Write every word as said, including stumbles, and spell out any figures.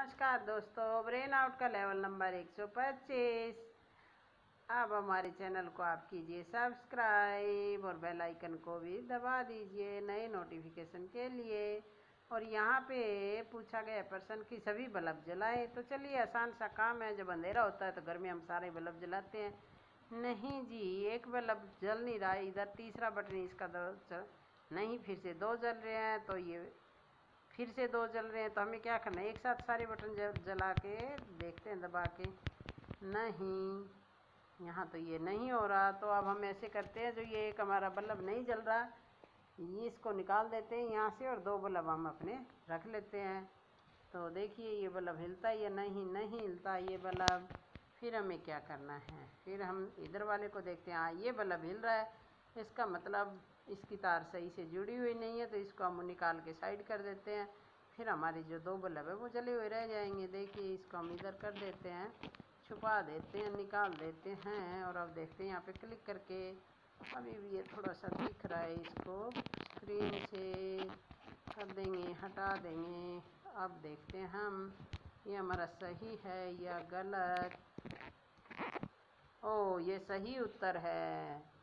नमस्कार दोस्तों, Brain Out का लेवल नंबर एक सौ पच्चीस। अब हमारे चैनल को आप कीजिए सब्सक्राइब और बेल आइकन को भी दबा दीजिए नए नोटिफिकेशन के लिए। और यहाँ पे पूछा गया प्रश्न कि सभी बल्ब जलाएं। तो चलिए, आसान सा काम है। जब अंधेरा होता है तो घर में हम सारे बल्ब जलाते हैं। नहीं जी, एक बल्ब जल नहीं रहा है। इधर तीसरा बटन इसका दो नहीं, फिर से दो जल रहे हैं, तो ये फिर से दो जल रहे हैं। तो हमें क्या करना है, एक साथ सारे बटन जला के देखते हैं दबा के। नहीं, यहाँ तो ये नहीं हो रहा। तो अब हम ऐसे करते हैं, जो ये एक हमारा बल्ब नहीं जल रहा, ये इसको निकाल देते हैं यहाँ से और दो बल्ब हम अपने रख लेते हैं। तो देखिए, ये बल्ब हिलता है या नहीं? नहीं हिलता ये बल्ब। फिर हमें क्या करना है, फिर हम इधर वाले को देखते हैं। हाँ, ये बल्ब हिल रहा है, इसका मतलब इसकी तार सही से जुड़ी हुई नहीं है। तो इसको हम निकाल के साइड कर देते हैं। फिर हमारी जो दो बल्ब है वो जले हुए रह जाएंगे। देखिए, इसको हम इधर कर देते हैं, छुपा देते हैं, निकाल देते हैं। और अब देखते हैं यहाँ पे क्लिक करके, अभी भी ये थोड़ा सा दिख रहा है, इसको स्क्रीन से कर देंगे, हटा देंगे। अब देखते हैं हम, ये हमारा सही है या गलत। ओ, ये सही उत्तर है।